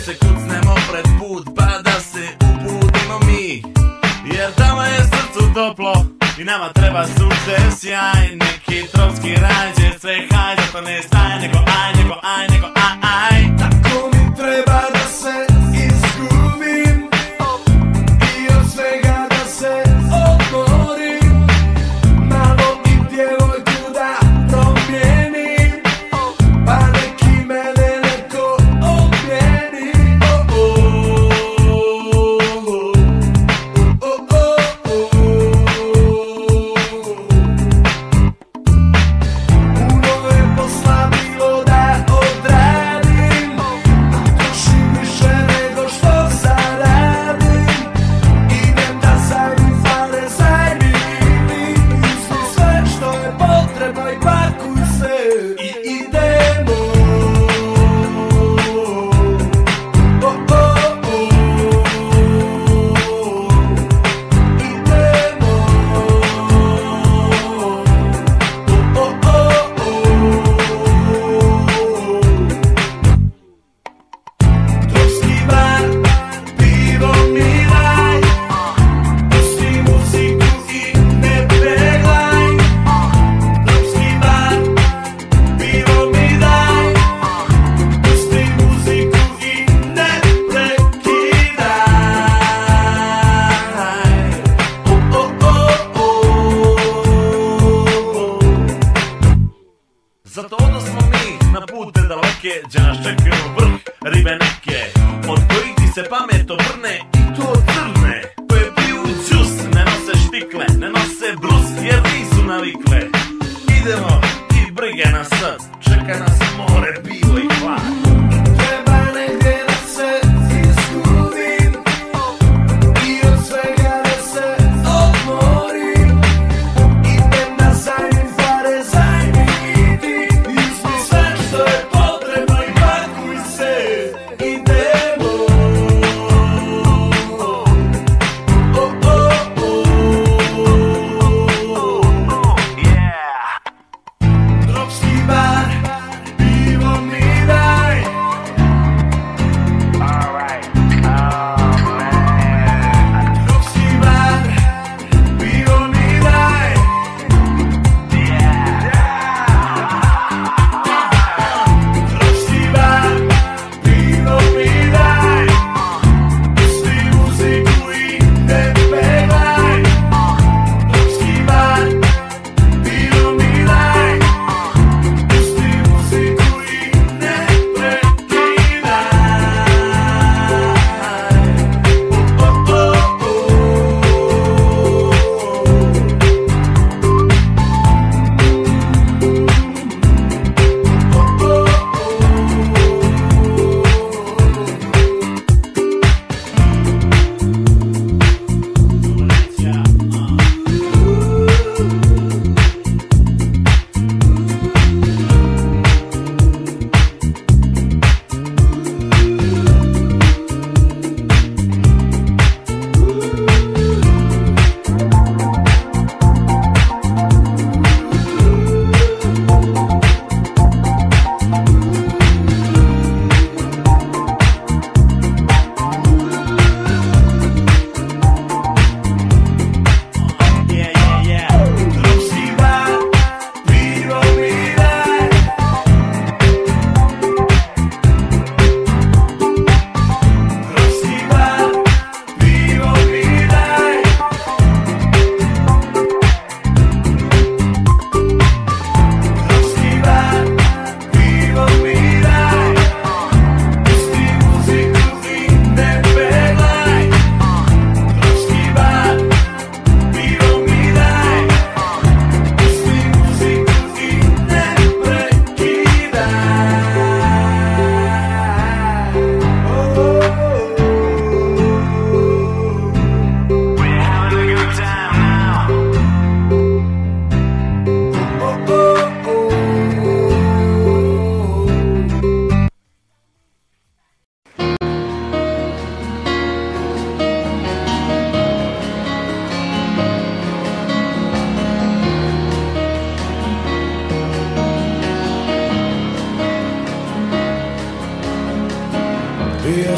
se kucnemo pred put, pa da se uputimo mi. Jer tamo je srcu toplo i nama treba sunce sjaj. Neki tropski raj će sve haj, zato ne staj, nego aj, nego aj, nego aj. Tako mi treba da se izgubim i od svega da se odmorim. Malo i djevojku da promijenim, pa neki mene neko odmijeni. Puno je posla bilo da odradim, trošim više nego što zaradim. Idem da zajmim pare, zajmi mi, uzmi sve što je potrebno i pakuj se i idemo. Tropski bar, pivo mi daj, pusti muziku i ne peglaj. Tropski bar, pivo mi daj, pusti muziku i ne prekidaj. Zato odnosmo mi na pute daleke, gdje nas čekaju vrh ribe neke, od kojih ti se pamet obrne i to crne, koje piju džus, ne nose štikle, ne nose brus jer nisu navikle. Idemo i brige nas sad, čeka nas more, pivo i hlad. Treba negdje da se izgubim i od svega da se odmorim. Idem da zajmim pare, zajmi i ti, uzmi sve što je potrebno i pakuj se. Idemo. Tropski bar, pivo mi daj,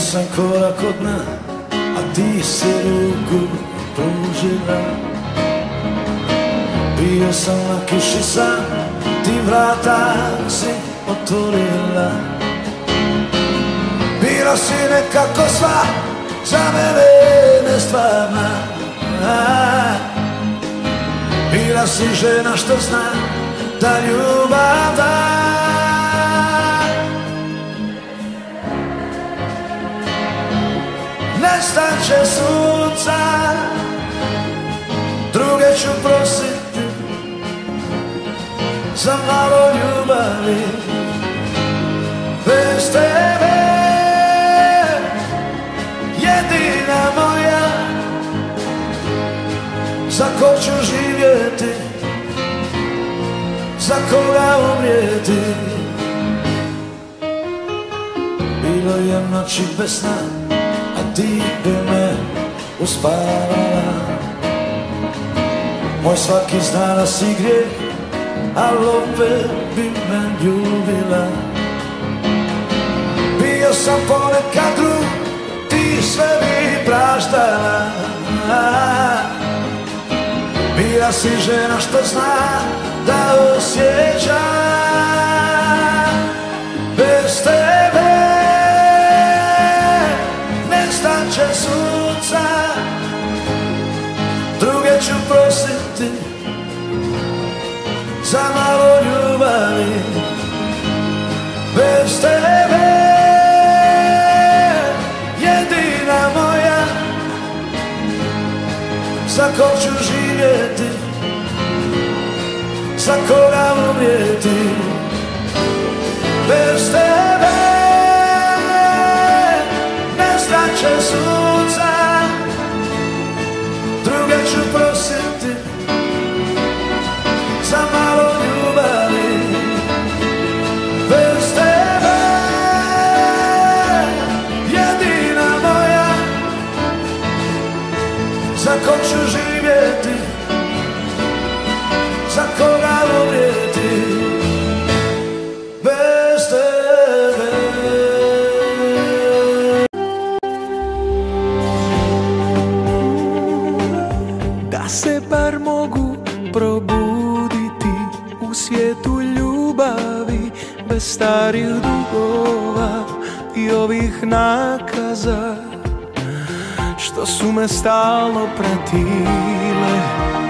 sam korak od dna, a ti si ruku pružila. Bio sam na kiši sam, ti vrata si otvorila. Bila si nekako sva, za mene nestvarna. Bila si žena što zna da ljubav da. Nestat će sunca, druge ću prositi za malo ljubavi. Bez tebe, jedina moja, za ko ću živjeti, za koga umrijeti. Bilo je noći bez sna, a ti bi me uspavala. Moj svaki danas i grijeh, al opet bi me ljubila. Bio sam ponekad drug, ti sve bi praštala. Bila si žena što zna da osjeća. Bez tebe nestat će sunca, druge ću prositi za malo ljubavi. Bez tebe, jedina moja, za kog ću živjeti, za koga umrijeti. Bez tebe nestat će sunca, druge ću prositi za malo ljubavi. Bez tebe, jedina moja, za kog ću živjeti, za koga umrijeti. Bez tebe. Da se bar mogu probuditi u svijetu ljubavi, bez starih dugova i ovih nakaza što su me stalno pratile.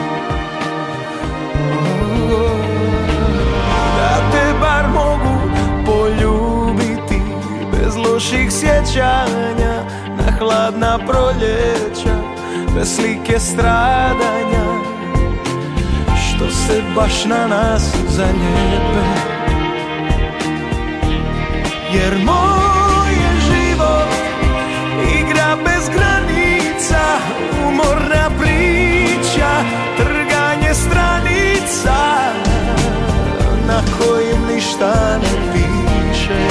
Da te bar mogu poljubiti bez loših sjećanja na hladna proljeća, bez slike stradanja što se baš na nas zaljepe. Jer moj je život igra bez granica, umorna priča, trganje stranica na kojim ništa ne piše.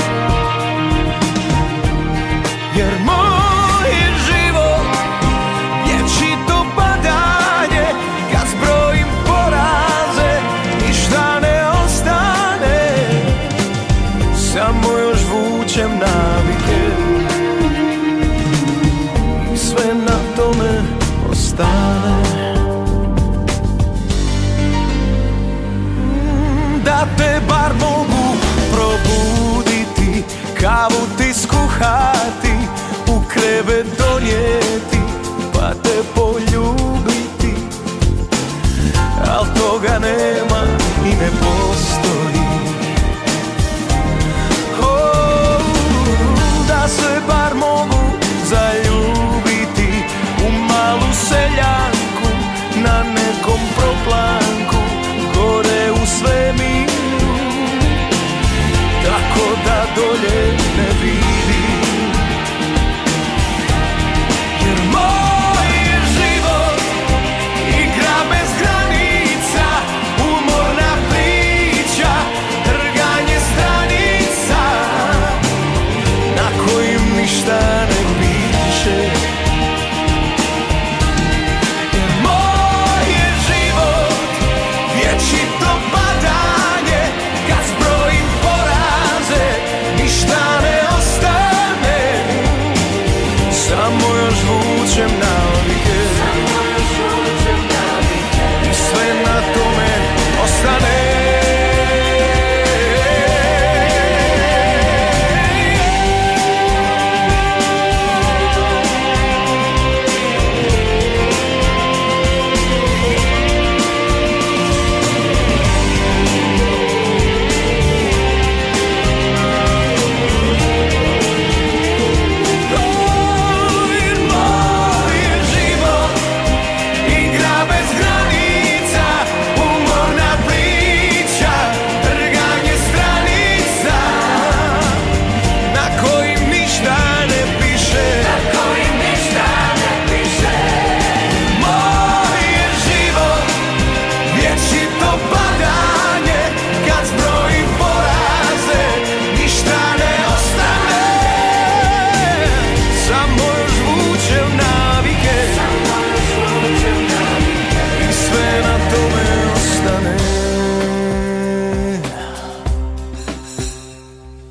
Jer moj je život vječito padanje, kad zbrojim poraze ništa ne ostane, samo još vučem navike i sve na tome ostane. Da te bar mogu probuditi, kavu ti skuhati, u krevet donijeti, pa te poljubiti, al toga nema i ne postoji. Da se bar mogu zaljubiti u malu seljanku na nekom proplanku gore u svemiru, tako da dolje ne vidim. Jer moj je život igra bez granica,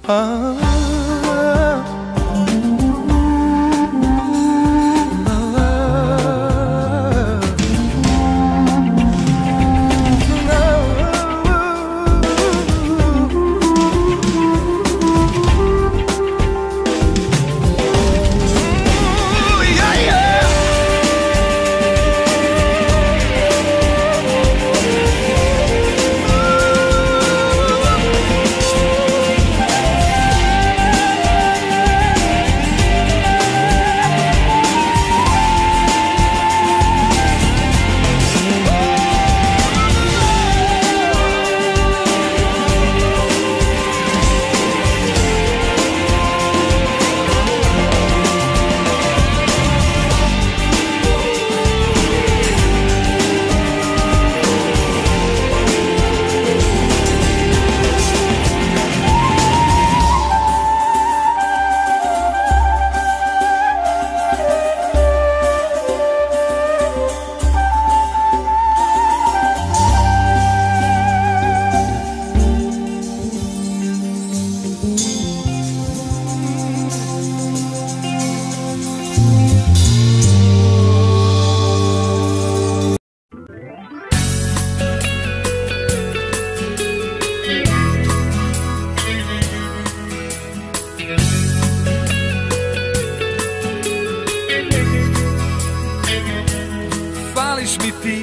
Fališ mi ti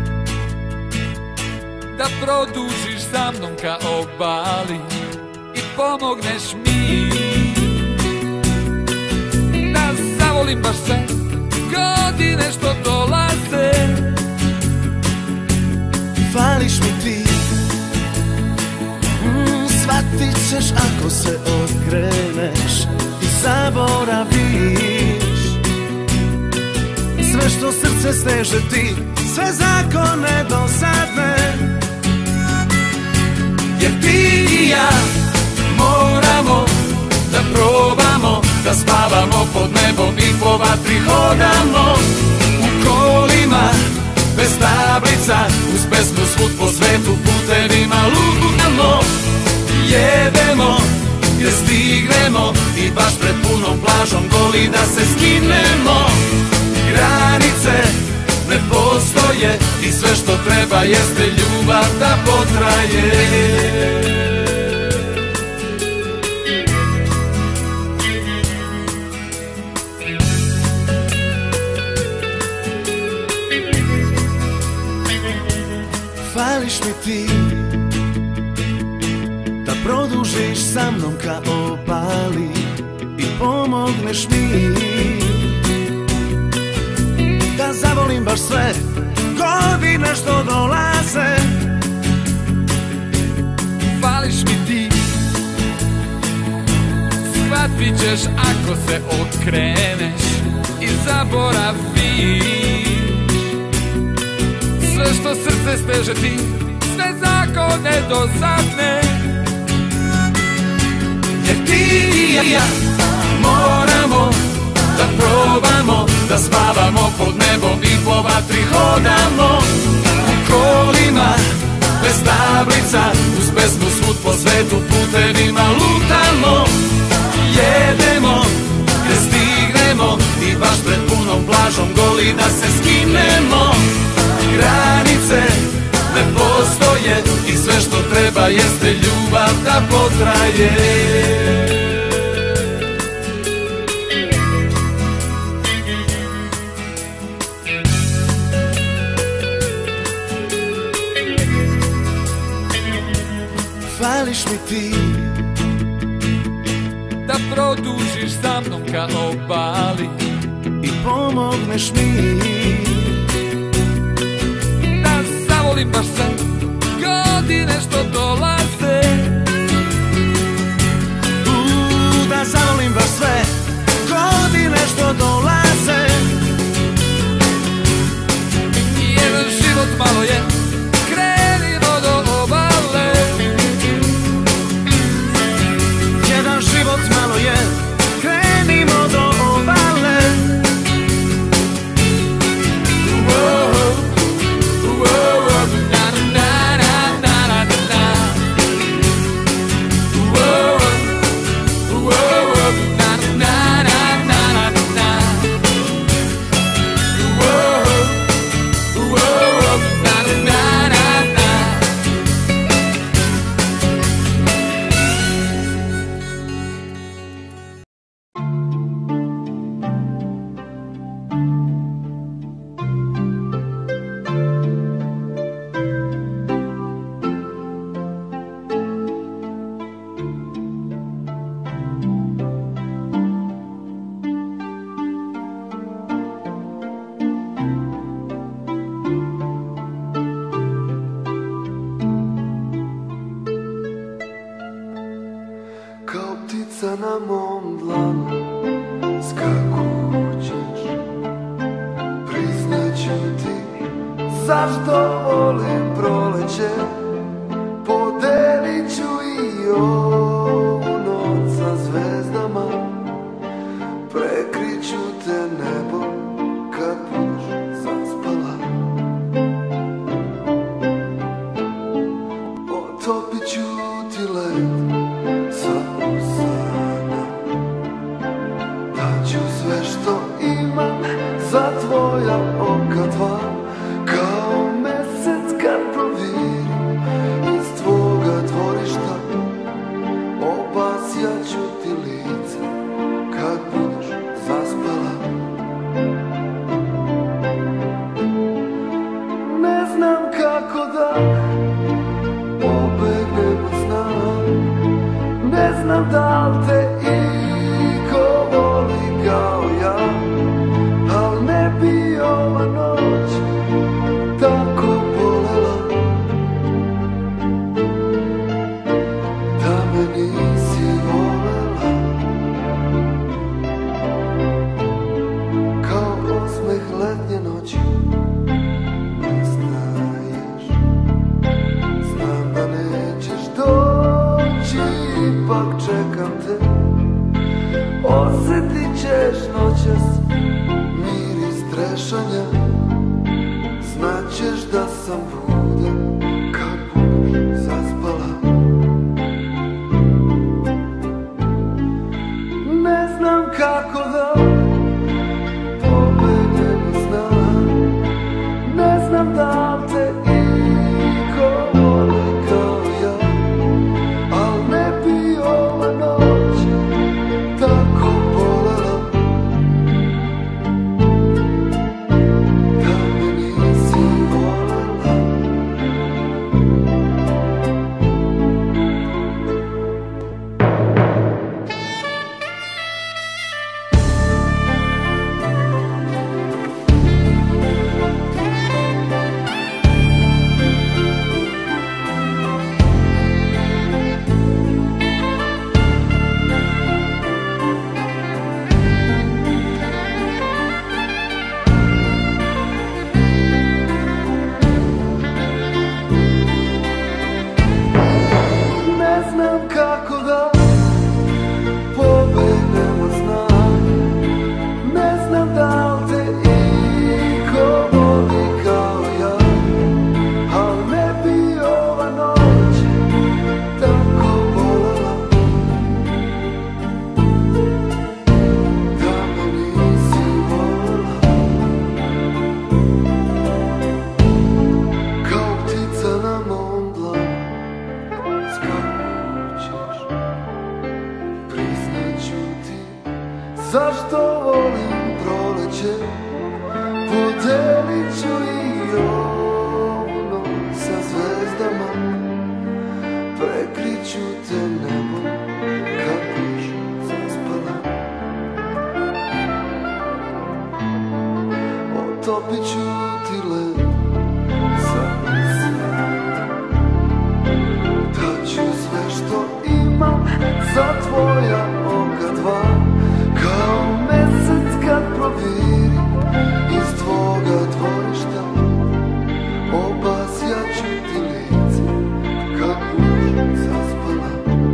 da produžiš sa mnom ka obali i pomogneš mi da zavolim baš sve godine što dolaze. Fališ mi ti, shvatit ćeš ako se okreneš i zaboraviš sve što srce steže ti, sve zakone dosadne. Jer ti i ja moramo da probamo, da spavamo pod nebom i po vatri hodamo u kolima bez tablica, uz pesmu svud po svetu putevima lutamo. Jedemo gdje stignemo i baš pred punom plažom goli da se skinemo. Granice ne postoje i sve što treba jeste ljubav da potraje. Fališ mi ti da produžiš sa mnom ka obali i pomogneš mi da zavolim baš sve godine što dolaze. Fališ mi ti, shvatit ćeš ako se okreneš i zaboraviš sve što srce steže ti, sve zakone dosadne. Jer ti i ja moramo da probamo, da spavamo pod nebom i po vatri hodamo u kolima bez tablica, uz pesmu svud po svetu putevima lutamo. Jedemo gdje stignemo i baš pred punom plažom goli da se skinemo. Granice ne postoje i sve što treba jeste ljubav da potraje. Fališ mi ti da produžiš sa mnom ka obali i pomogneš mi da zavolim baš sve godine što dolaze. Da zavolim baš sve godine što dolaze. Jedan život malo je, krenimo do obale. Jedan život malo je, krenimo do obale. ptica na mom dlanu, skakućeš. Priznaću ti zašto volim proleće, podelit ću i ovu noć sa zvezdama, prekriću te nebo kad budeš zaspala. Otopit ću ti led sa usana, daću sve što imam za tvoja oka dva, kao mesec kad proviri iz tvoga dvorišta. Obasjaću ti lice kad budeš zaspala. Ne znam kako da pobegnem od sna, ne znam da li te iko voli kao ja, al ne bi ova noć tako bolela da me nisi volela. Kao osmeh letnje noći ne staješ, znam da nećeš doći, ipak čekam te. Osjetit ćeš noćas miris trešanja, znaćeš da sam budan kad budeš zaspala. Ne znam kako da pobegnem od sna, ne znam da li te iko voli kao ja, al ne bi ova noć tako bolela da me nisi volela. Ne znam kako da pobegnem od sna, ne znam da li te iko voli kao ja, al ne bi ova noć tako bolela da me nisi volela. Kao ptica na mom dlanu skakućeš, priznaću ti zašto volim proleće, podelit ću i ovu noć sa zvezdama, prekriću te nebo kad budeš zaspala. Otopit ću ti led sa usana, daću sve što imam za tvoja oka dva, kao mesec kad proviri iz tvoga dvorišta. Obasjaću ti lice kad budeš zaspala.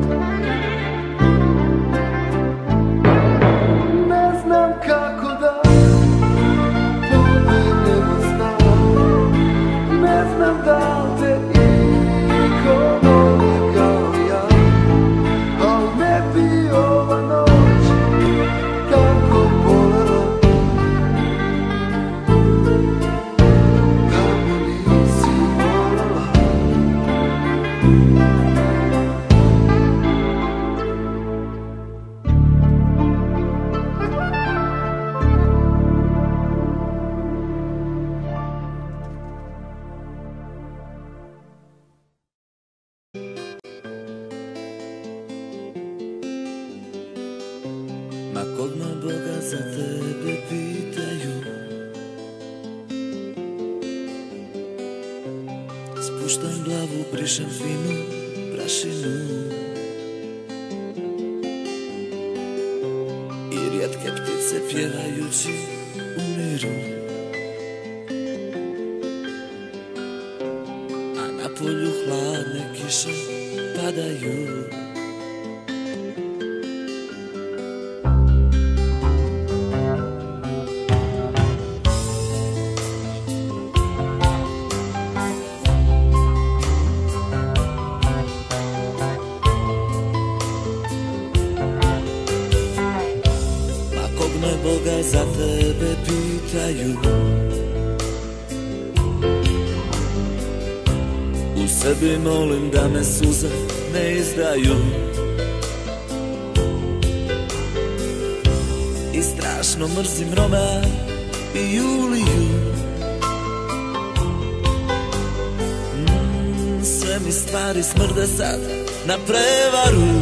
Ne znam kako da pobegnem od sna, ne znam da li te iko voli kao ja, al ne bi ova noć tako bolela da me nisi volela. Ma kog ma Boga za tebe pitaju, spuštam glavu, brišem finu prašinu. rijetke ptice pjevajući umiru, a na polju hladne kiše padaju. Boga za tebe pitaju, u sebi molim da me suze ne izdaju, i strašno mrzim Roma i Juliju. Sve mi stvari smrde sad na prevaru.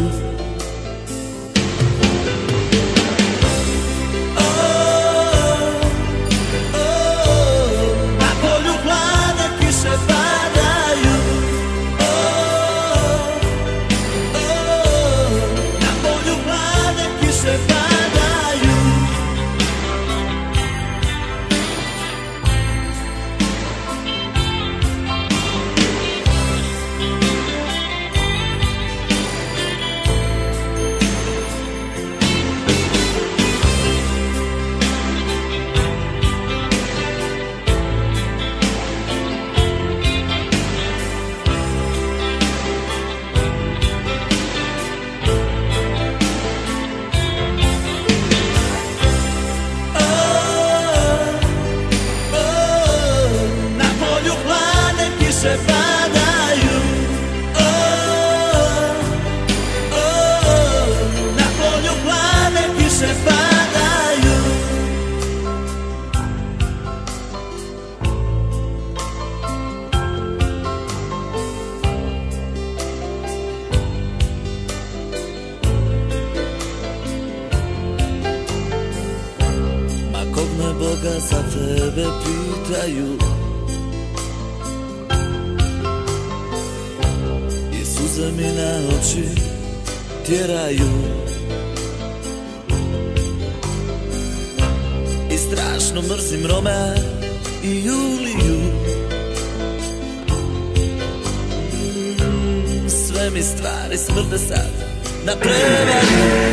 Boga za tebe pitaju, i suze mi na oči tjeraju, i strašno mrzim Roma i Juliju. Sve mi stvari smrde sad na prevaru.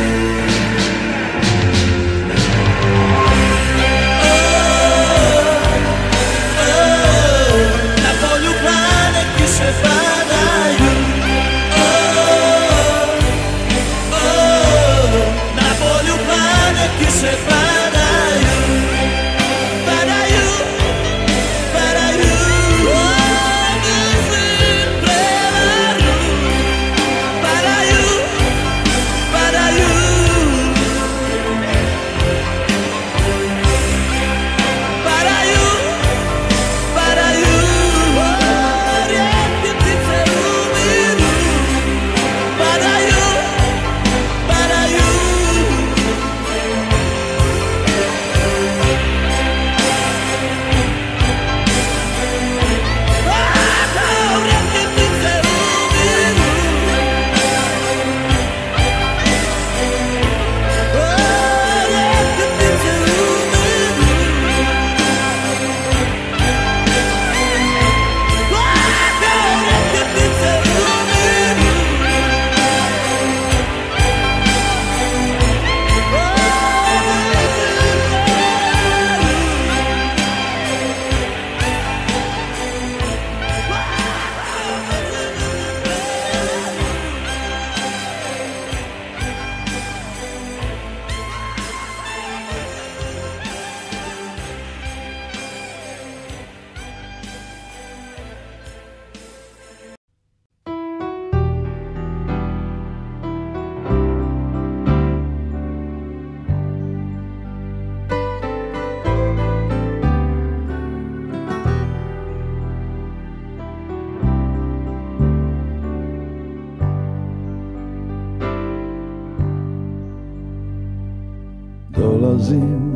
Dolazim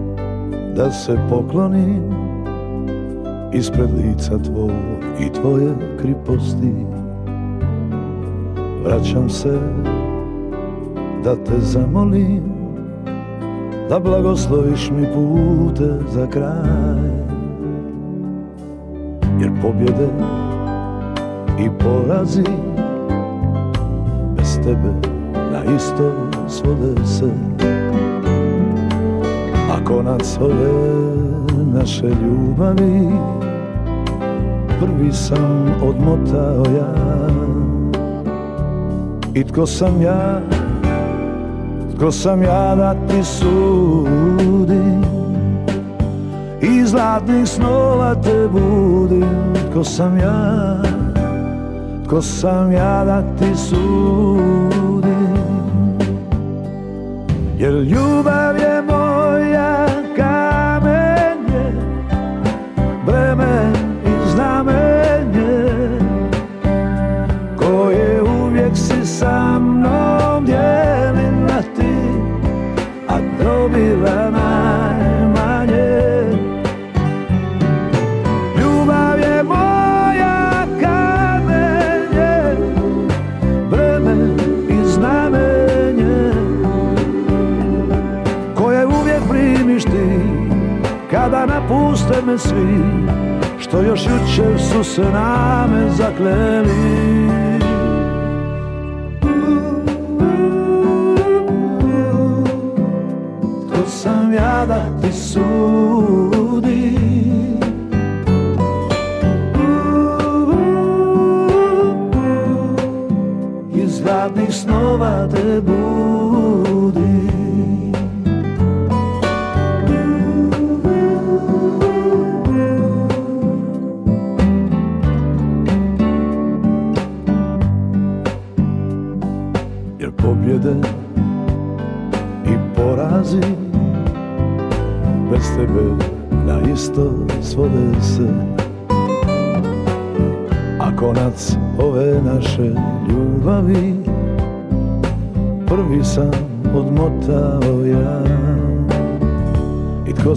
da se poklonim ispred lica tvoj i tvoje kriposti. Vraćam se da te zamolim da blagosloviš mi pute za kraj. Jer pobjede i porazi bez tebe na isto svode se. A konac ove naše ljubavi prvi sam odmotao ja. I tko sam ja da ti sudim, iz zlatnih snova te budim. Tko sam ja da ti sudim, jer ljubav je moja kamenje, breme i znamenje, koje uvijek si sa mnom dijelila ti, a dobila najmanje. Ljubav je moja kamenje, breme i znamenje, koje uvijek primiš ti kada napuste me svi, što još jučer su se na me zakleli. Tko sam ja da ti sudim, iz zlatnih snova te budim. Jer pobjede i porazi bez tebe na isto svode se. A konac ove naše ljubavi prvi sam odmotao ja. I tko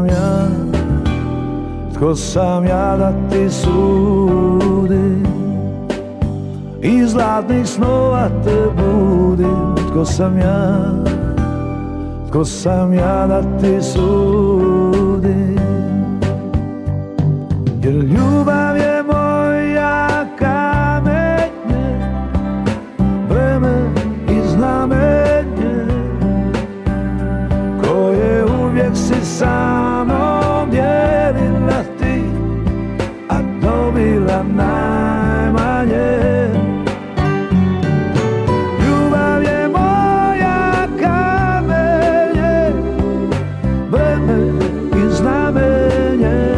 sam ja da ti sudim, iz zlatnih snova te budim. Tko sam ja da ti sudim, jer ljubav je moja kamenje, breme i znamenje, koje uvijek si sa mnom dijelila ti, a dobila najmanje. Ljubav je moja kamenje, breme i znamenje,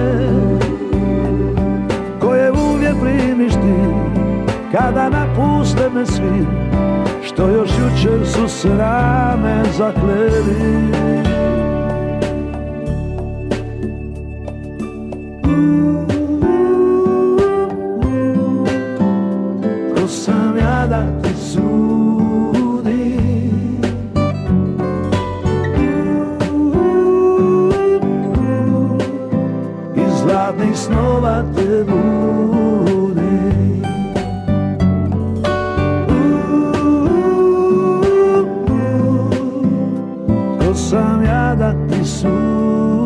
koje uvijek primiš ti kada napuste me svi, što još jučer su se na me zakleli. Tko sam ja da ti sudim, iz zlatnih snova te budim. Tko sam ja da ti sudim.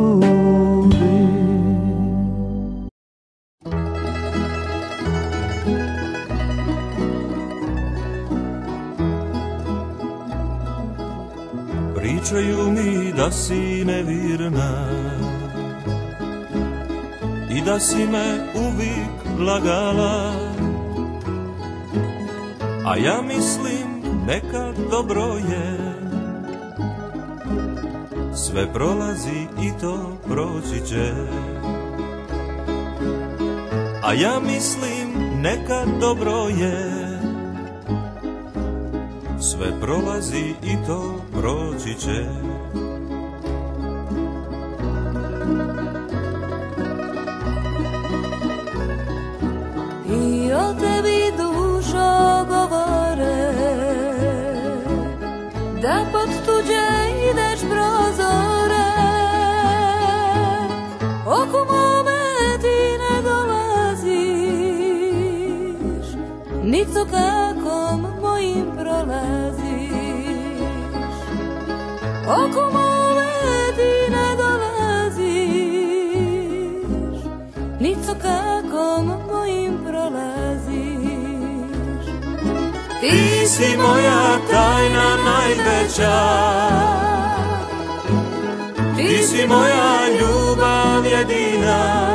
Pričaju mi da si nevirna i da si me uvijek lagala, a ja mislim neka dobro je, sve prolazi i to proći će. A ja mislim neka dobro je, sve prolazi i to proći će. I o tebi dušo govore, da pod tuđe ideš prozore. Oko mome ti ne dolaziš, nic okakom mojim prolaziš. Oko mome Ti si moja tajna najveća, ti si moja ljubav jedina.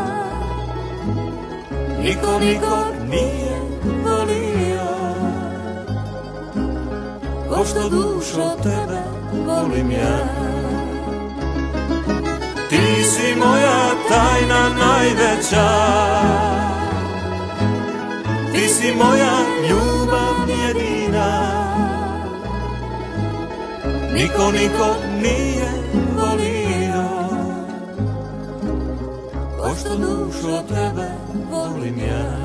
Niko nikog nije volio ko što dušo tebe volim ja. Ti si moja tajna najveća, ti si moja ljubav jedina. Niko nikog nije volio ko što dušo tebe volim ja.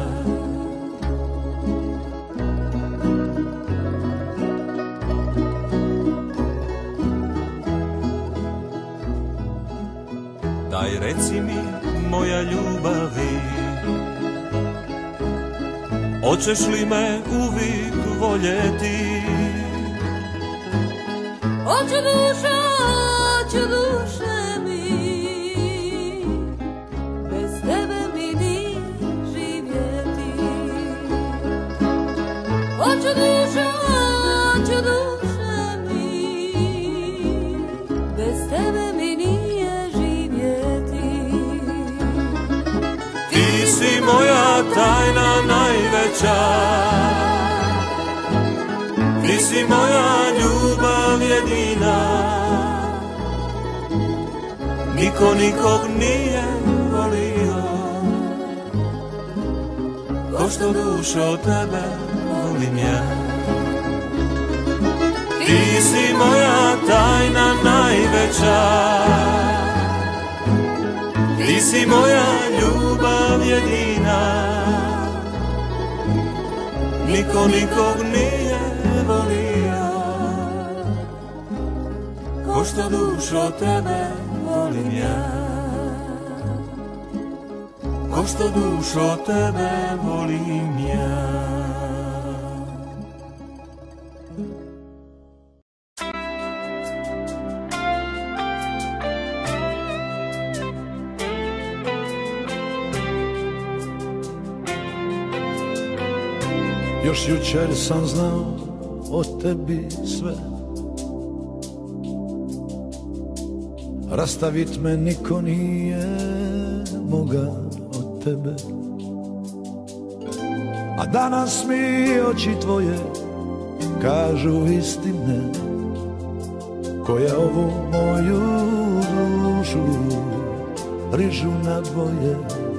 Daj reci mi moja ljubavi, hoćeš li me uvijek voljeti? Hoću duše mi, bez tebe mi nije živjeti. Hoću duše mi, bez tebe mi nije živjeti. Ti si moja tajna najveća, ti si moja ljubav jedina. Niko nikog nije volio ko što dušo tebe volim ja. Ti si moja tajna najveća, ti si moja ljubav jedina. Niko nikog nije volio ko što dušo tebe volim ja. Ko što dušo tebe volim ja. Još jučer sam znao o tebi sve, rastavit me niko nije mogao od tebe. A danas mi oči tvoje kažu istine, koje ovu moju dušu rižu na dvoje.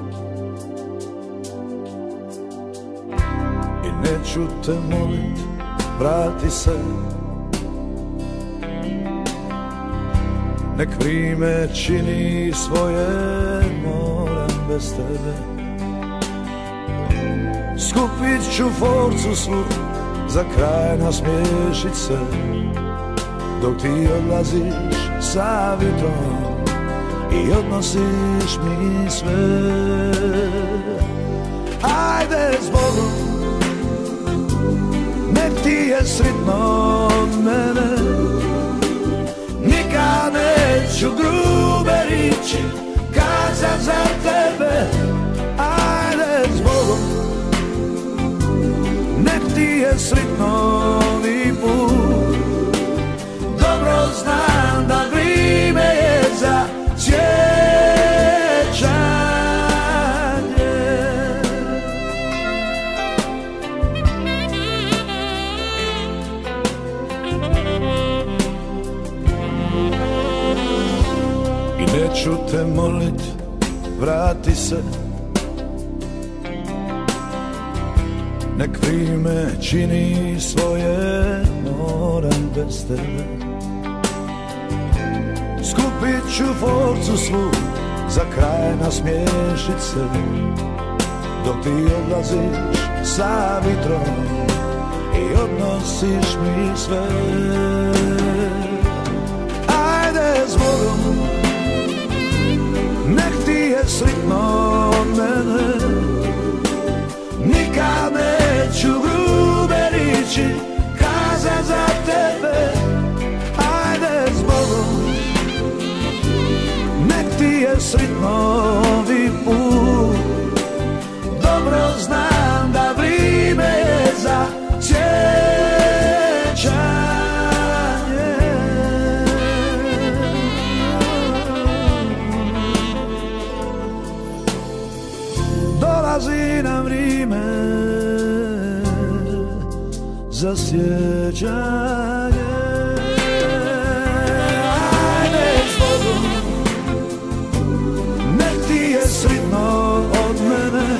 Neću te molit, vrati se, nek vrime čini svoje, moram bez tebe. Skupit ću forcu svu, za kraj nasmiješit se, dok ti odlaziš sa vjetrom i odnosiš mi sve. Ajde zbogom, nek ti je sritno od mene, nikad neću grube riječi kazat za tebe. Ajde zbogom, nek ti je sritno ovih put. Dobro znam da vrijeme je za sjećanje. Neću te molit, vrati se, nek vrime čini svoje, moram bez tebe. Skupit ću forcu svu, za kraj nasmiješit se, dok ti odlaziš sa vitrom i odnosiš mi sve. Ajde zbogom, nek ti je sritno od mene, nikad neću grube riječi kazat za tebe. Ajde zbogom, nek ti je sritno ovih put. Dobro znam da vrijeme je za cijel. sjećanje. Ajde zbogom, nek ti je sritno od mene,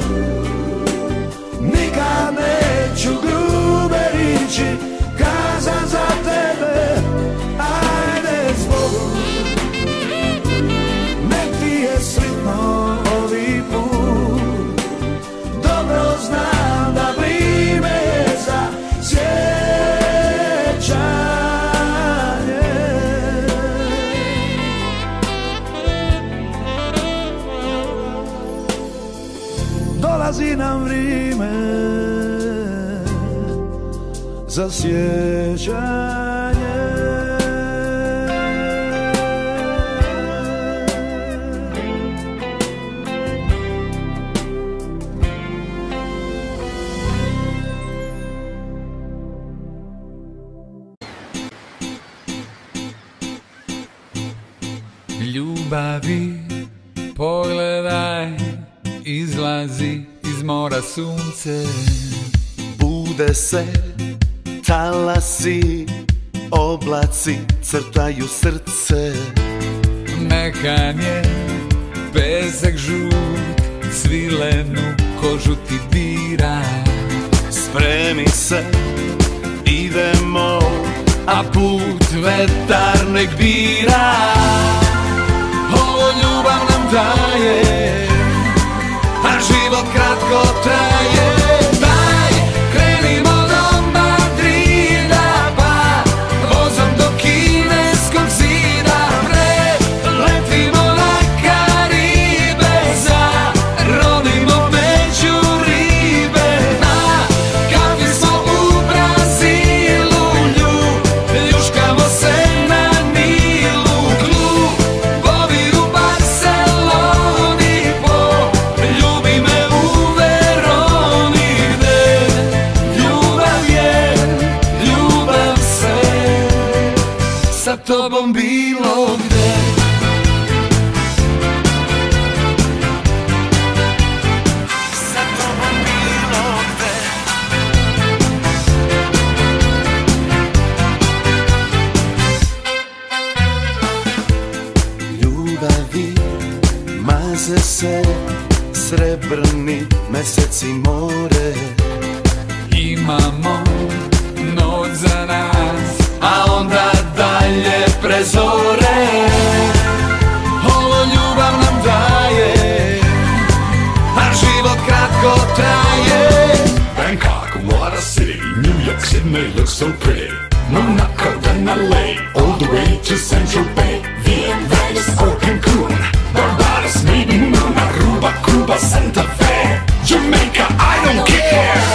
nikad neću grube riječi kazat za tebe. Ajde zbogom, nek ti je sritno ovi put, dobro znam da vrijeme je za sjećanje. Dolazi nam vrijeme za sjećanje. Ljubavi, pogledaj, izlazi iz mora sunce. Bude se, talasi, oblaci crtaju srce. Mekan je pesak žut, svilenu kožu ti dira. Spremi se, idemo, a put vetar nek bira. Ovo ljubav nam daje, a život kratko traje. Daj, krenimo do Madrida, pa vozom do kineskog zida. Letimo na Karibe, zarodimo među ribe. Na kafi smo u Brazilu, ljuškamo se na Nilu. Klubovi u Barceloni, poljubi me u Veroni. Gde ljubav je, ljubav se, sa tobom bilo gde. Sa tobom bilo gde. ljubavi, maze se, srebrni meseci more. Imamo noć za nas, a onda dalje prezore. Ovo ljubav nam daje, a život kratko traje. Bangkok, what a city. New York City looks so pretty. Monaco, then LA, all the way to Central Bay. Vienna, Venice, or Cancun, Barbados, maybe Moon, Aruba, Cuba, Santa Fe, Jamaica, I don't care.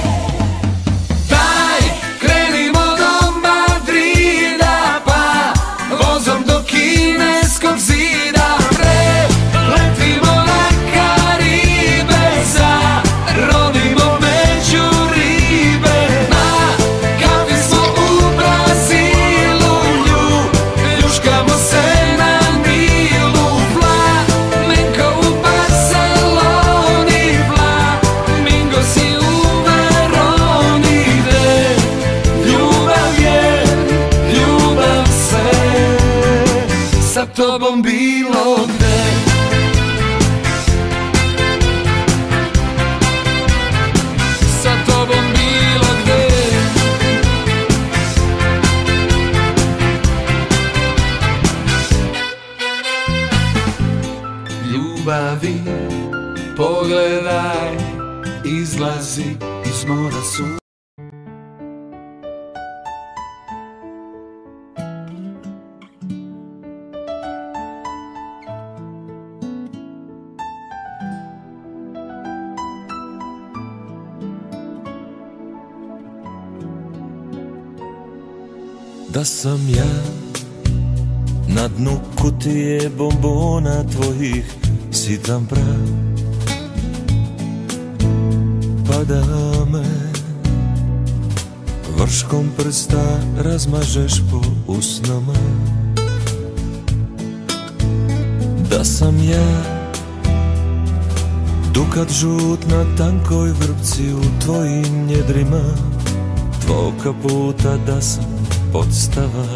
Daj, krenimo do Madrida, pa vozom do kineskog zida. Letimo na Karibe, zarodimo među ribe. Na kafi smo u Brazilu, ljuškamo se na Nilu. Flamenko u Barceloni, flamingos i u Veroni. Gde ljubav je, ljubav se, sa tobom bilo gde. Sa tobom bilo gde. Ljubavi, pogledaj, izlazi iz mora sunce. Da sam ja na dnu kutije bombona tvojih sitan prah, pa da me vrškom prsta razmažeš po usnama. Da sam ja dukat žut na tankoj vrpci u tvojim njedrima, Dvoka puta da sam podstava,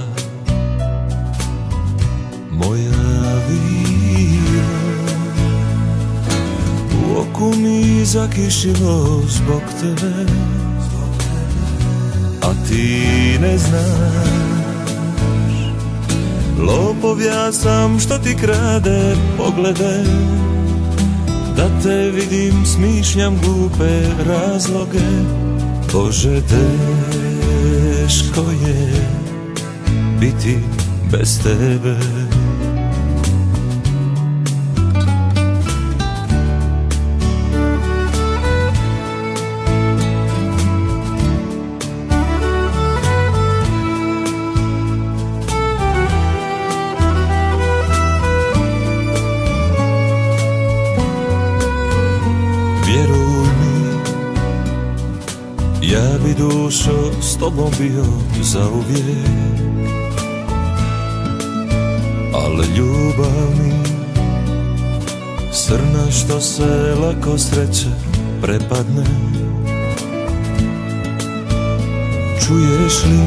moja vira. U oku mi zakišilo zbog tebe, a ti ne znaš. Lopov ja sam što ti krade poglede, da te vidim smišljam glupe razloge. Bože, teško je biti bez tebe. Ja bi dušo s tobom bio zauvijek, ali ljubav mi srna što se lako sreće prepadne. Čuješ li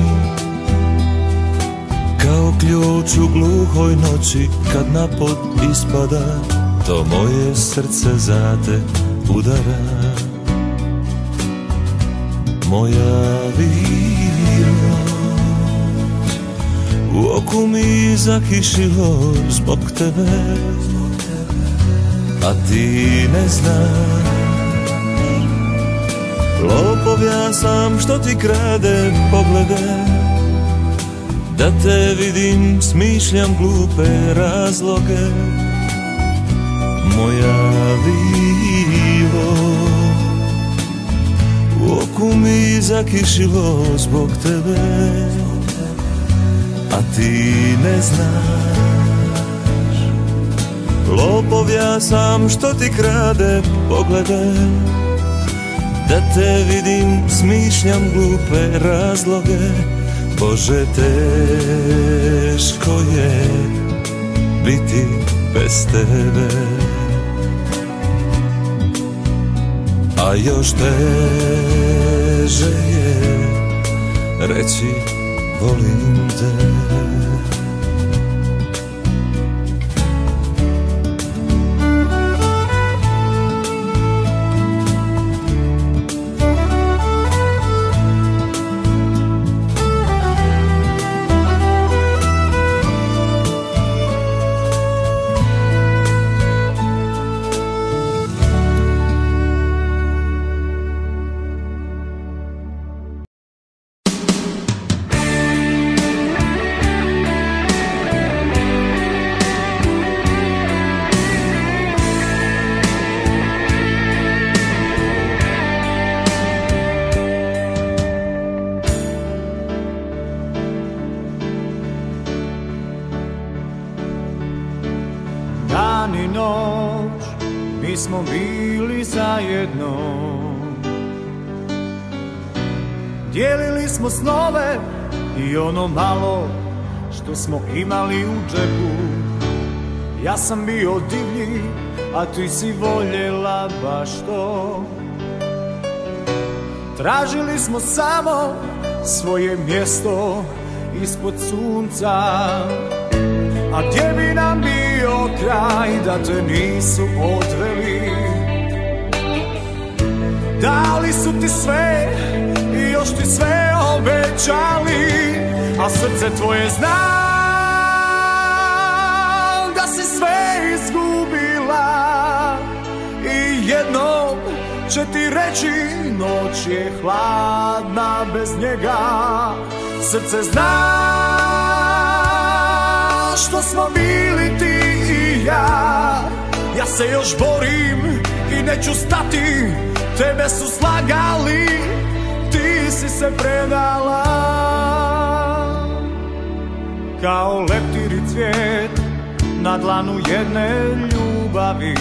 kao ključ u gluhoj noći kad napod ispada, to moje srce za te udara. Moja vira, u oku mi zakišilo zbog tebe, a ti ne znaš. Lopov ja sam što ti krade poglede, da te vidim smišljam glupe razloge. Moja viro, u oku mi zakišilo zbog tebe, a ti ne znaš. Lopov ja sam što ti krade poglede, da te vidim smišljam glupe razloge. Bože, teško je biti bez tebe, a još teže je reći volim te. Dan i noć mi smo bili zajedno, dijelili smo snove i ono malo što smo imali u džepu. Ja sam bio divlji, a ti si voljela baš to. Tražili smo samo svoje mjesto ispod sunca, a gdje bi nam bio kraj da te nisu odveli. Dali su ti sve i još ti sve obećali, a srce tvoje zna da si sve izgubila. I jednom će ti reći noć je hladna bez njega. Srce zna što smo bili ti i ja. Ja se još borim i neću stati, tebe su slagali, ti si se predala. Kao leptiri cvijet na dlanu jedne ljubavi,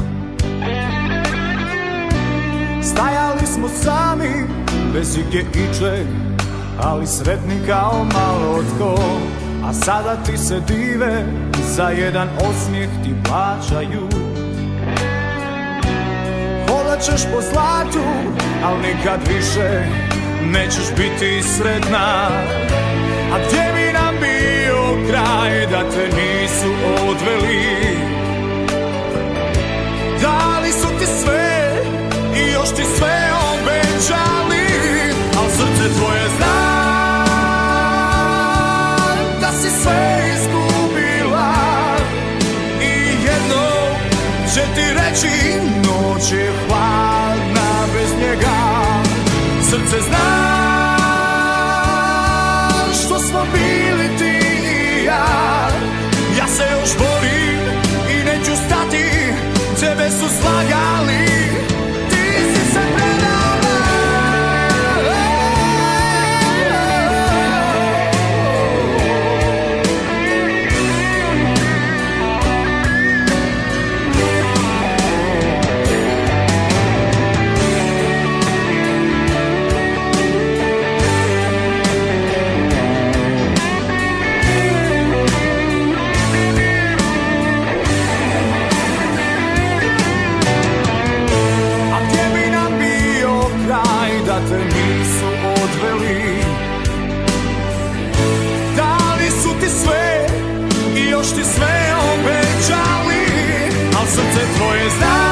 stajali smo sami bez igdje ičeg, ali sretni kao malo tko. A sada ti se dive, za jedan osmijeh ti plaćaju. Hodat ćeš po zlatu, al nikad više nećeš biti sretna. A gdje bi nam bio kraj da te nisu odveli? Dali su ti sve i još ti sve obećali, al srce tvoje zna da si sve izgubila. I jedno će ti reći, noć je hladna bez njega. Srce zna što smo bili ti i ja. Ja se još borim i neću stati, tebe su slagali, ti si se predala. Te nisu odveli, dali su ti sve i još ti sve obećali, al srce tvoje zna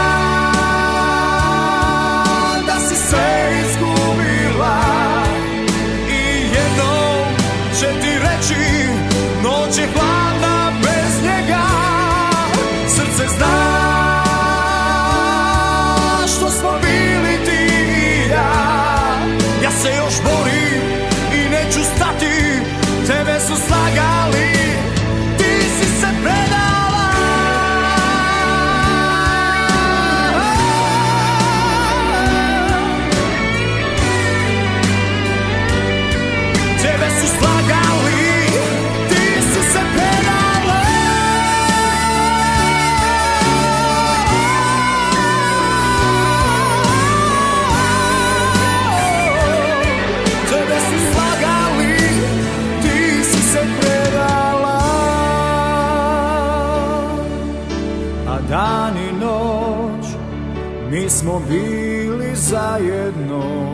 da si sve izgubila. I jednom će ti reći, noć je hladna bez njega. Srce zna što smo bili ti i ja. Ja se još borim i neću stati, tebe su slagali, ti si se predala. Tebe su slagali, ti si se predala. Tebe su slagali, ti si se predala. A dan i noć mi smo bili zajedno.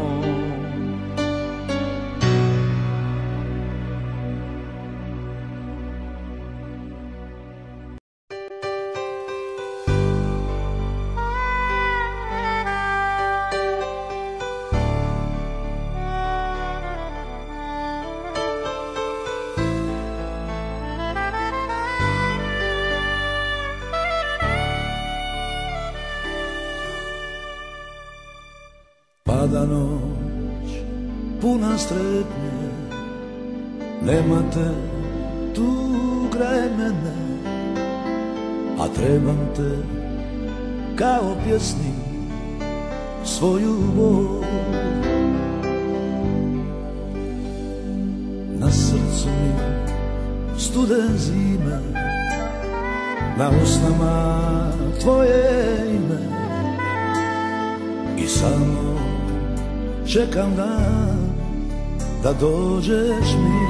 Pada noć, puna strepnje, nema te tu kraj mene, a trebam te kao pjesnik svoju bol. Na srcu mi studen zime, na usnama tvoje ime i samo čekam dan da dođeš mi.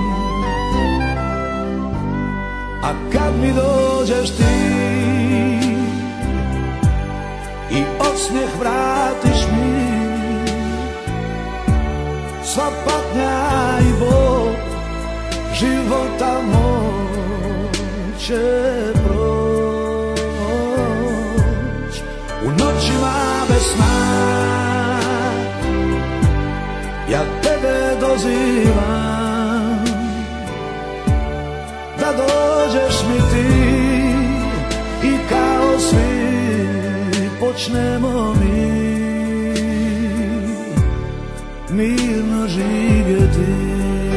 A kad mi dođeš ti i osmijeh vratiš mi, sva patnja i bol života moj će proć. U noćima bez sna ja tebe dozivam, da dođeš mi ti i kao svi počnemo mi mirno živjeti.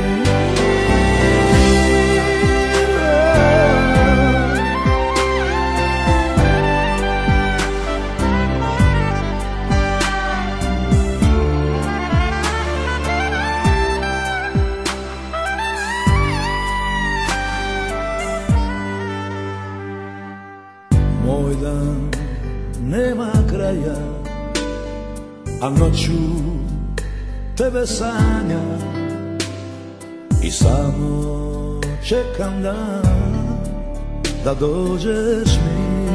Moj dan nema kraja, a noću tebe sanjam i samo čekam dan da dođeš mi.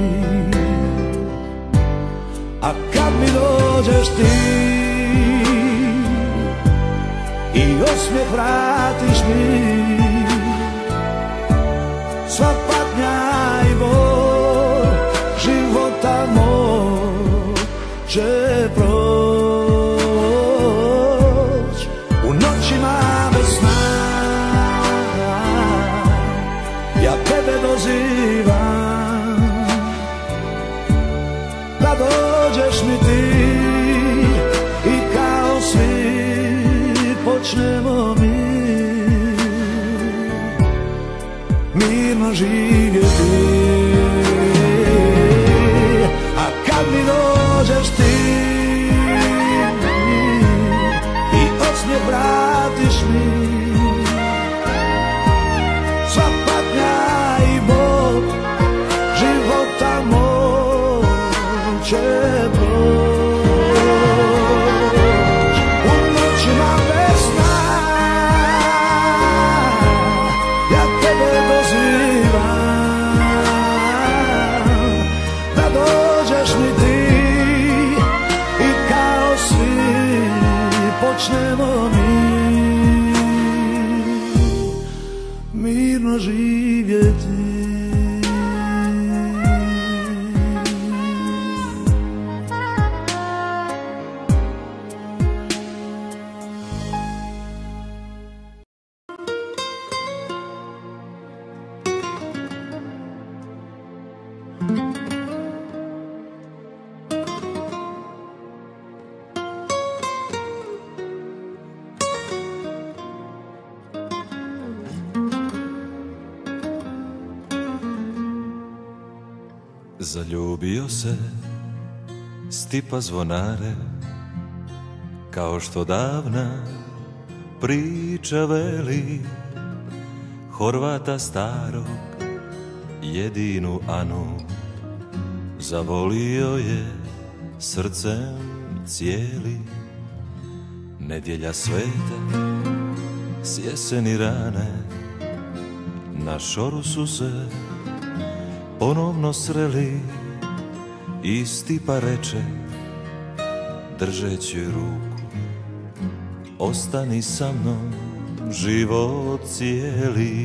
A kad mi dođeš ti osmijeh vratiš mi, sva patnja i bol života moj će proć. U noćima bez sna ja tebe dozivam, da dođeš mi ti i kao svi počnemo mirno živjeti. A kad mi dođeš ti i osmijeh vratiš mi, sva patnja i bol života moj će proć. U noćima bez sna ja tebe dozivam, da dođeš mi ti i kao svi počnemo mirno živjeti. Zaljubio se Stipa Zvonare, kao što davna priča veli, Horvata starog, jedinu Anu, zavolio je srcem cijeli. Nedjelja sveta s jeseni rane, na šoru su se ponovno sreli i Stipa reče, držeći ruku, ostani sa mnom život cijeli.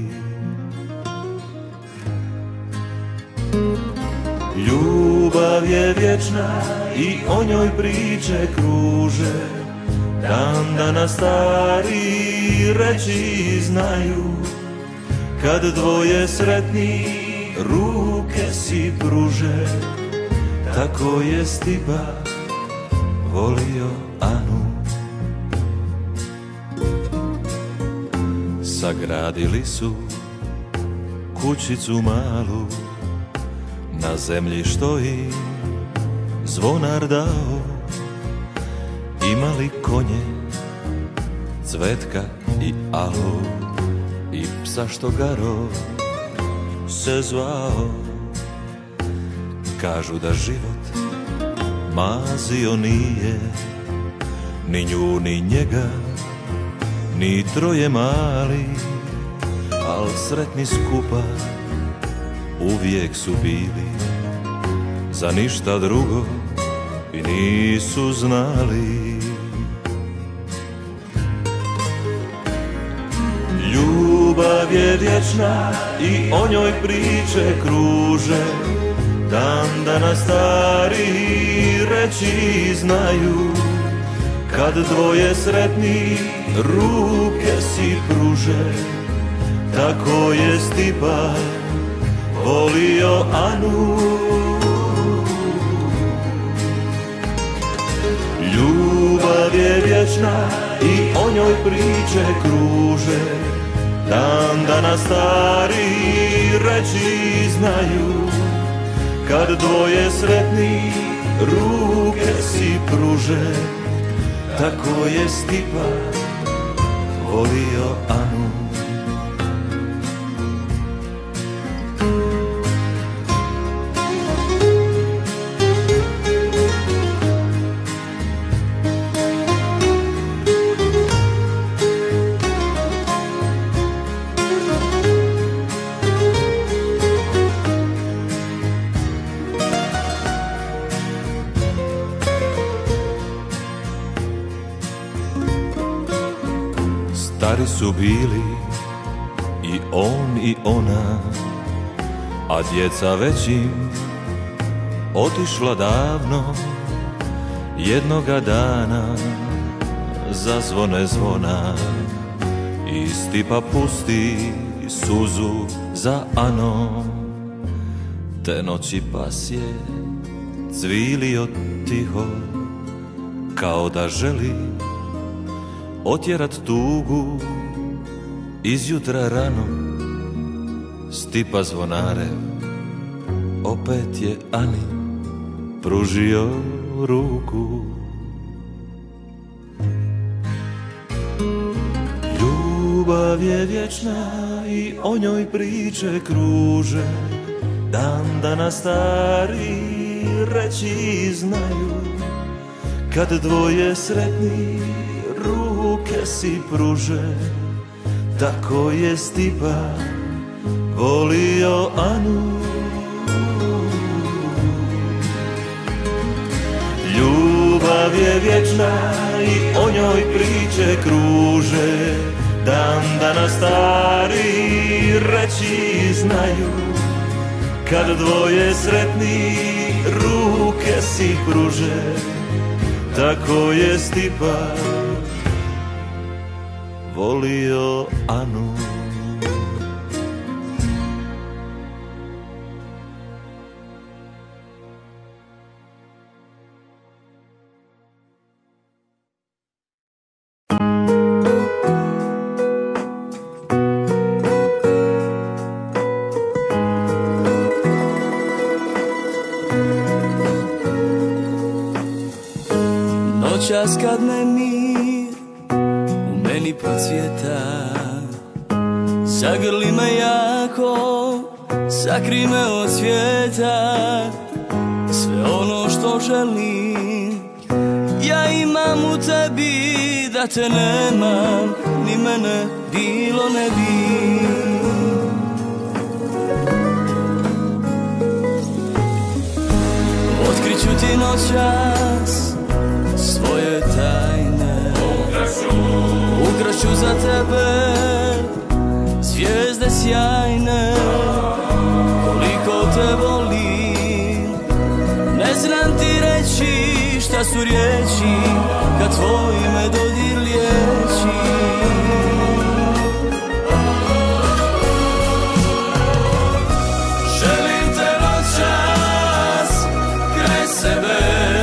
Ljubav je vječna i o njoj priče kruže, dan danas stari reći znaju, kad dvoje sretni ruke si pruže, tako je Stipa volio Anu. Sagradili su kućicu malu, na zemlji što im Zvonar dao. Imali konje, Cvetka i Alo, i psa što Garo se zvao. Kažu da život mazio nije ni nju ni njega, ni troje mali, al sretni skupa uvijek su bili, za ništa drugo i nisu znali. Ljubav je vječna i o njoj priče kruže, dan danas stari reći znaju, kad dvoje sretni ruke si pruže, tako je Stipa volio Anu. Ljubav je vječna i o njoj priče kruže, dan danas stari reći znaju, kad dvoje sretni ruke si pruže, tako je Stipa volio Anu. Stari su bili i on i ona, a djeca već im otišla davno. Jednoga dana zazvone zvona i Stipa pusti suzu za Anom. Te noći pas je cvilio tiho, kao da želi otjerat tugu. Izjutra rano Stipa zvonarev opet je Ani pružio ruku. Ljubav je vječna i o njoj priče kruže, dan danas stari reći znaju. Kad dvoje sretni ruke si pruže, tako je Stipa volio Anu. Ljubav je vječna i o njoj priče kruže, dan danas stari reći znaju. Kad dvoje sretni ruke si pruže, tako je Stipa volio Anu. Noćas kad me mir u meni procvjeta, zagrli me jako, sakri me od svijeta. Sve ono što želim ja imam u tebi, da te nemam ni mene bilo ne bi. Otkriću ti noćas svoje tajne, ukrašću za tebe zvijezde sjajne. Koliko te volim, ne znam ti reći šta su riječi, kad tvoj me dodir liječi. Želim te noćas kraj sebe,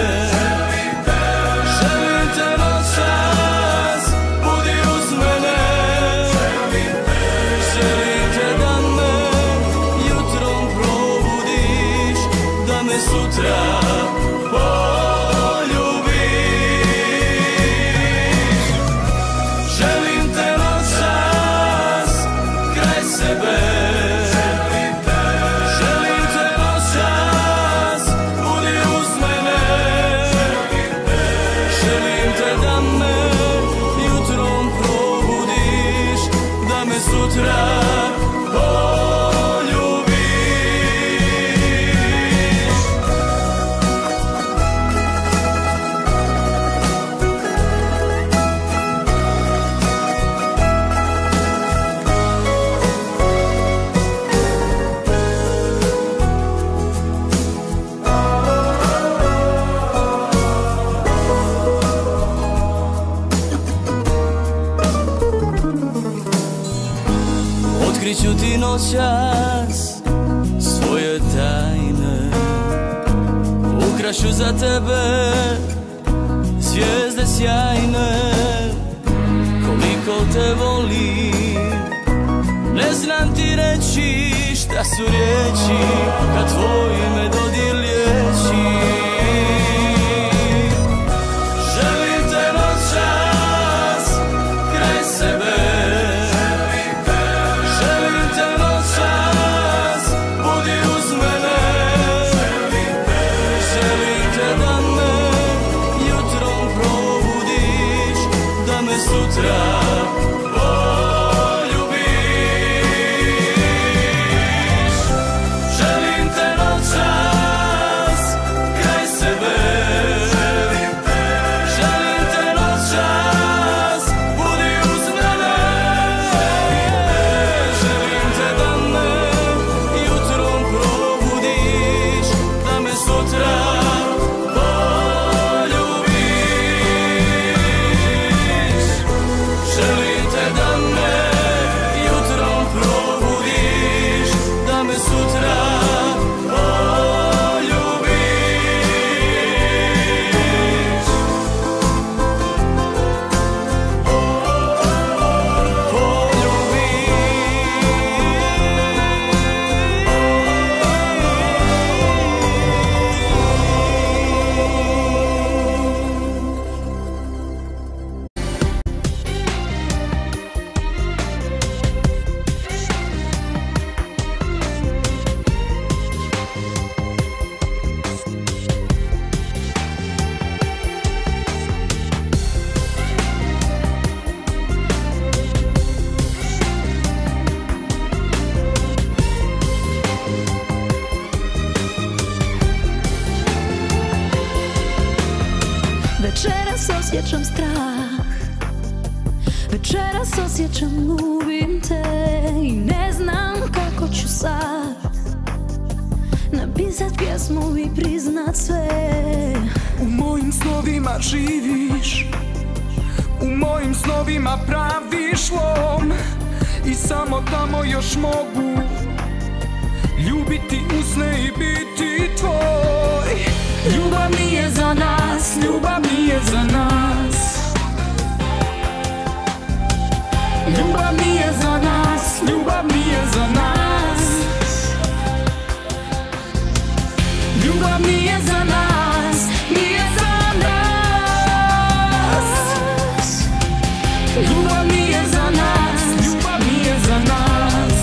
sutra poljubiš. Želim te noćas kraj sebe, želim te noćas budi uz mene. Želim te da me jutrom probudiš, da me sutra otkriću ti noćas svoje tajne, ukrašću za tebe zvijezde sjajne. Koliko te volim, ne znam ti reći šta su riječi, kad tvoj me dodir liječi. Želim te noćas kraj sebe, sutra poljubiš. Želim te noćas osjećam strah. Večeras osjećam gubim te i ne znam kako ću sad napisat pjesmu i priznat sve. U mojim snovima živiš, u mojim snovima praviš lom i samo tamo još mogu ljubiti usne i biti tvoj. Ljubav nije za nas, ljubav nije za nas. Ljubav nije za nas, ljubav nije za nas. Ljubav nije za nas, nije za nas. Ljubav nije za nas, ljubav nije za nas.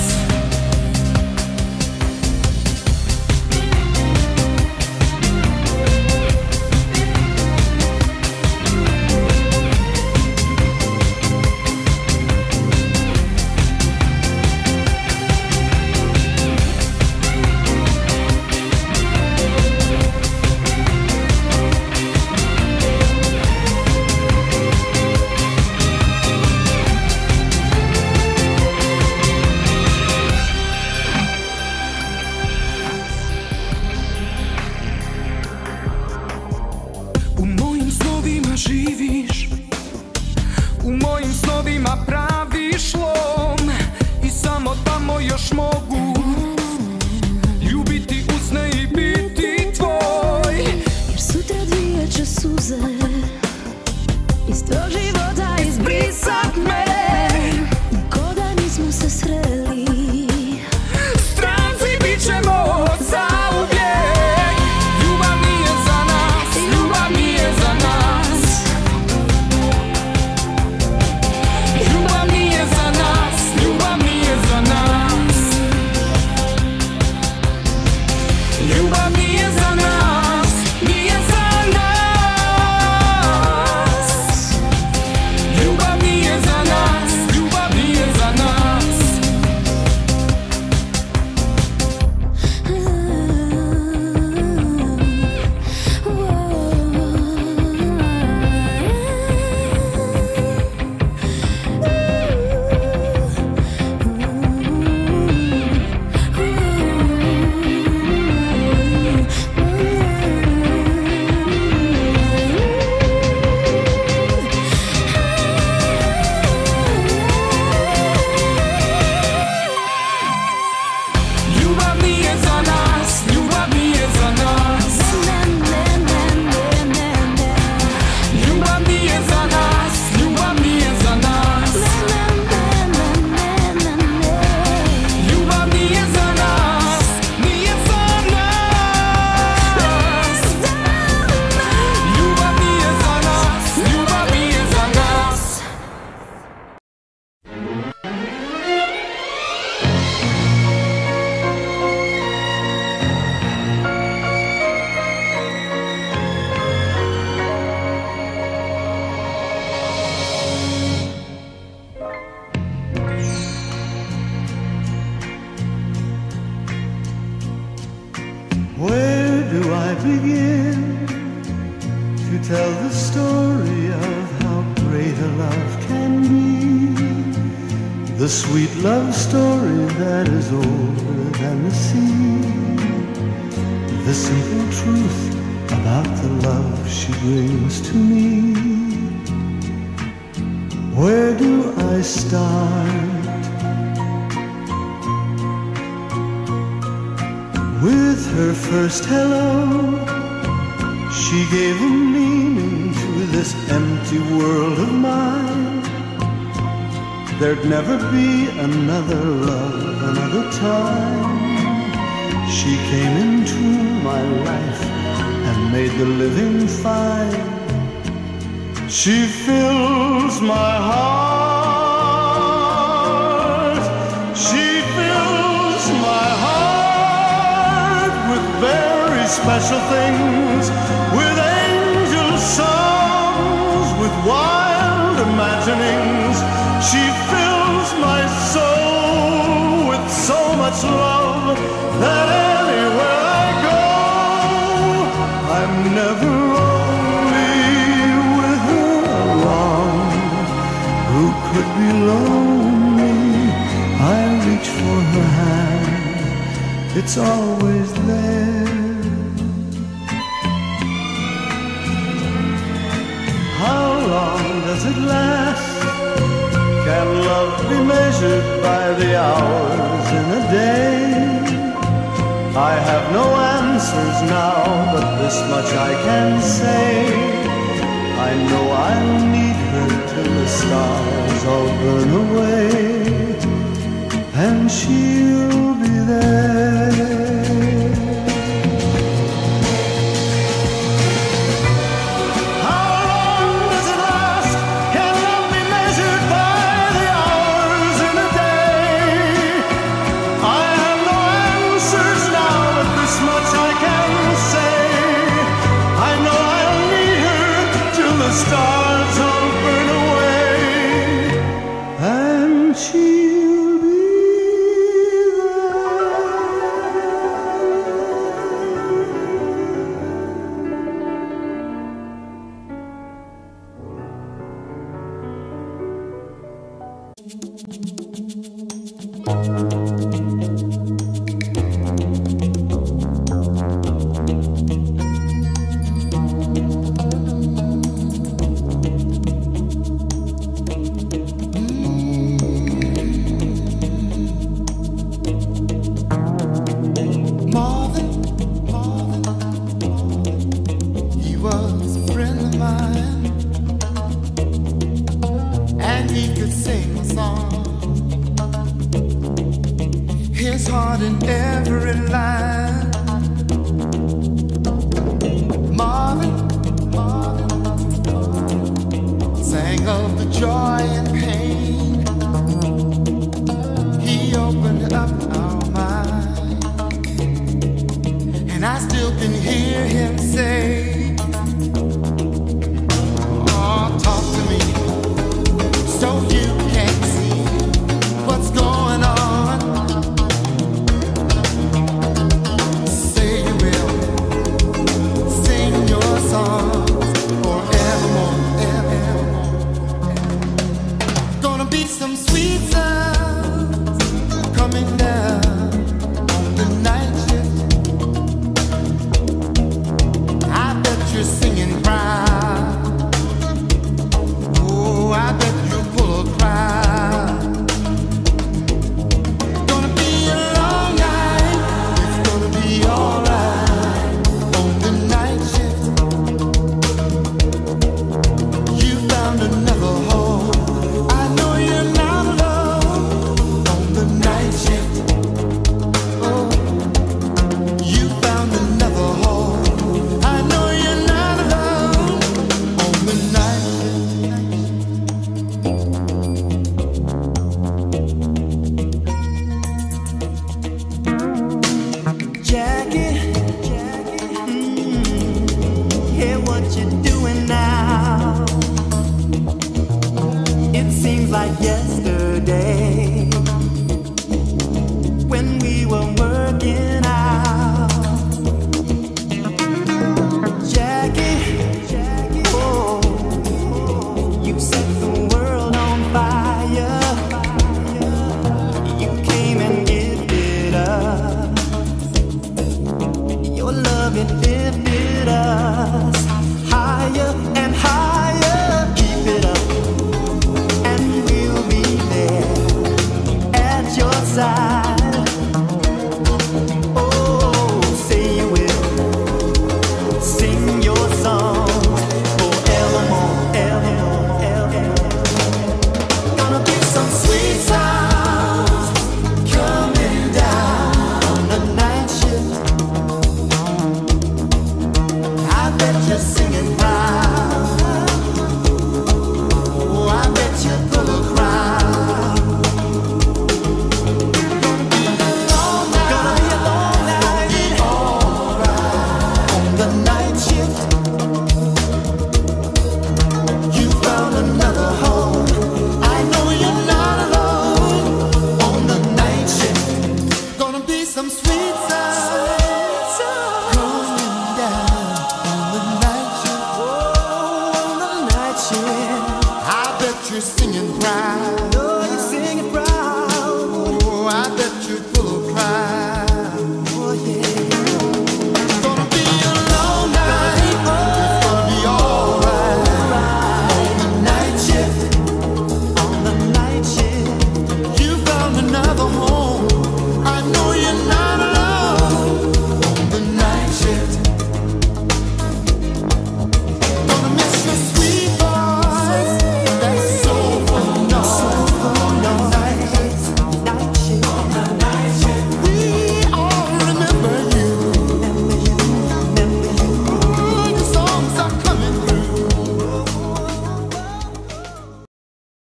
Živiš, u mojim snovima praviš lom i samo tamo još mogu ljubiti usne i biti tvoj. Jer sutra dvije će suze iz tvog života izbrisat me, ko da nismo se sreli. Stranci bit ćemo zauvijek. Ljubav nije za nas, ljubav nije za nas. Ljubav nije za nas, ljubav nije za nas. Ljubav nije za nas, nije za nas. Ljubav nije za nas, ljubav nije za nas. Ljubav nije za nas, ljubav nije za nas. Ljubav nije za nas, ljubav nije za nas. Ljubav nije za nas, nije za nas. Ljubav nije za nas, ljubav nije za nas. Where do I begin to tell the story of how great a love can be? The sweet love story that is older than the sea. The simple truth about the love she brings to me. Where do I start? With her first hello, she gave a meaning to this empty world of mine. There'd never be another love, another time. She came into my life and made the living fine. She fills my heart. She fills my heart with very special things, with angel songs, with wild imaginings. She fills my soul with so much love that anywhere I go, I'm never lonely with her. lonely, I reach for her hand, it's always there. How long does it last? Can love be measured by the hours in a day? I have no answers now, but this much I can say. I know I'll need her till the stars all burn away, and she'll be there. Stars all burn away, and she'll be his heart in every line. Marvin sang of the joy and